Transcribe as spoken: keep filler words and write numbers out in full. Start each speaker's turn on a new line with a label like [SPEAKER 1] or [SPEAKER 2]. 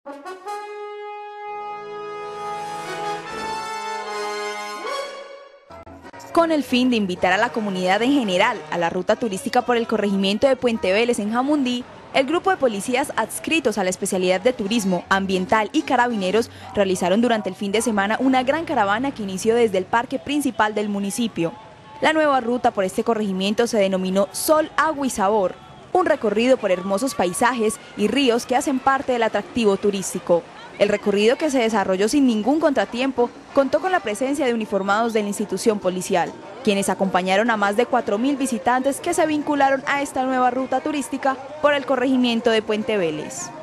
[SPEAKER 1] Con el fin de invitar a la comunidad en general a la ruta turística por el corregimiento de Puente Vélez en Jamundí, el grupo de policías adscritos a la especialidad de turismo, ambiental y carabineros realizaron durante el fin de semana una gran caravana que inició desde el parque principal del municipio. La nueva ruta por este corregimiento se denominó Sol, Agua y Sabor, un recorrido por hermosos paisajes y ríos que hacen parte del atractivo turístico. El recorrido, que se desarrolló sin ningún contratiempo, contó con la presencia de uniformados de la institución policial, quienes acompañaron a más de cuatro mil visitantes que se vincularon a esta nueva ruta turística por el corregimiento de Puente Vélez.